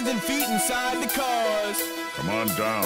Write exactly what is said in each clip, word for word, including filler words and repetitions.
than feet inside the cars. Come on down.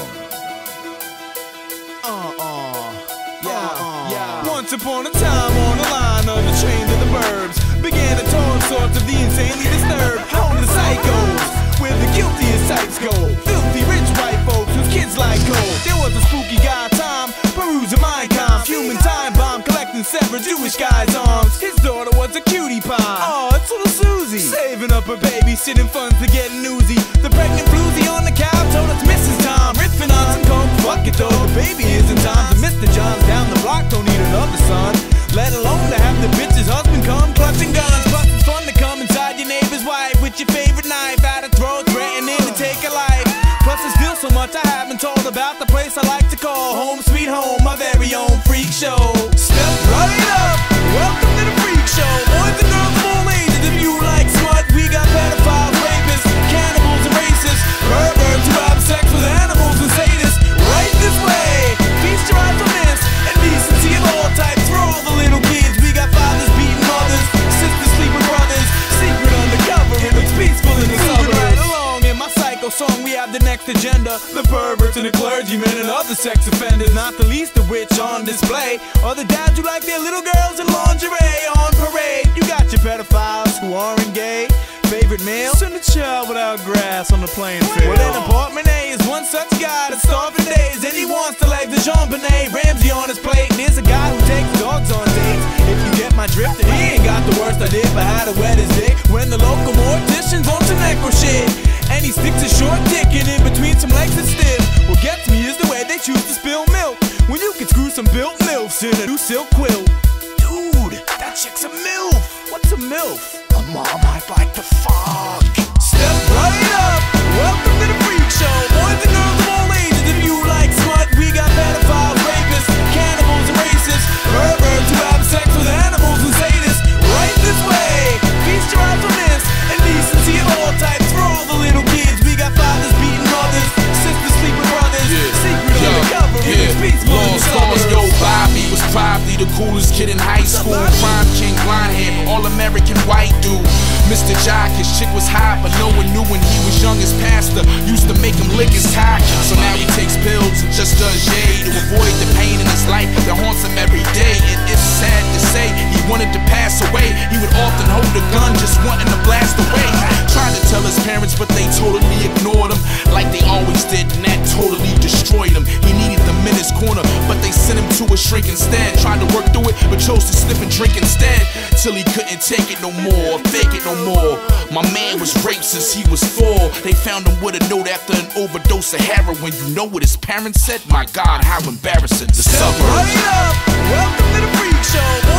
Uh-uh. Yeah, uh, yeah. Once upon a time on a line of the train to the burbs began to tour sorts of the insanely disturbed. Home to psychos, where the guiltiest types go. Filthy rich white folks whose kids like gold. There was a spooky guy time, perusing mind comp, human time bomb, collecting severed Jewish guys' arms. His daughter was a cutie pie. Oh, it's little Susie, saving up her babysitting funds to get newsy. The pregnant floozy on the couch told us Missus Tom, riffing on some coke. Fuck it though, the baby is in time. So Mister John's down the block don't need another son, let alone to have the bitch's husband come clutching guns. Plus it's fun to come inside your neighbor's wife with your favorite knife out of throat, threatening to take a life. Plus there's still so much I haven't told about the place I like to call home sweet home, my very own freak show. Step right up, welcome to the freak show. Boys and girls of all ages, if you like smut, we got pedophiles, rapists, cannibals and racists, perverts who have sex with animals and sadists. Right this way, feast your eyes on this, and decency of all types for all the little kids. We got fathers beating mothers, sisters sleeping brothers, secret undercover, it looks peaceful in the suburbs. Right along in my psycho song, we have the next agenda, the perverts and the clergymen and other sex offenders, not the least of which on display are the dads who like their little girls in lingerie on parade. You got your pedophiles who aren't gay, favorite meal, send a child without grass on the playing field. Well, an apartment A is one such guy that's starving days, and he wants to leg the Jean Benet Ramsey on his plate. And there's a guy who takes dogs on dates, if you get my drift, and he ain't got the worst idea for how to wet his dick when the local mortician's on some necro shit, and he sticks a short dick in, in between some legs that's stiff. What gets me is the way they choose to spill milk when you can screw some built milfs in a new silk quilt. Dude, that chick's a milf. What's a milf? A mom I'd like to fuck. Step right up, welcome to the freak show. Boys and girls of all ages, if you like smut, we got pedophiles, rapists, cannibals and racists, perverts who have sex with animals and sadists. Right this way, feast your eyes on this, and decency of all types for all the little kids. We got fathers beating mothers, sisters sleeping brothers, yeah. Secret yo, undercover, yeah. It's peaceful. Long stories go by me, was probably the coolest kid in high school. Prime king, blonde hair, all-American white dude. Mister Jock, his chick was hot, but no one knew when he was young as pastor used to make him lick his cock. So now he takes pills and just does yay to avoid the pain in his life that haunts him every day. And it's sad to say he wanted to pass away. He would often hold a gun just wanting to blast away. Tried to tell his parents, but they totally ignored him, like they always did, and that totally destroyed him. He needed them in his corner, but they sent him to a shrink instead. Tried to work through it, but chose to sniff and drink instead, till he couldn't take it no more, fake it no more. My man was raped since he was four. They found him with a note after an overdose of heroin. You know what his parents said? My God, how embarrassing. The Step suburbs. right up, welcome to the freak show.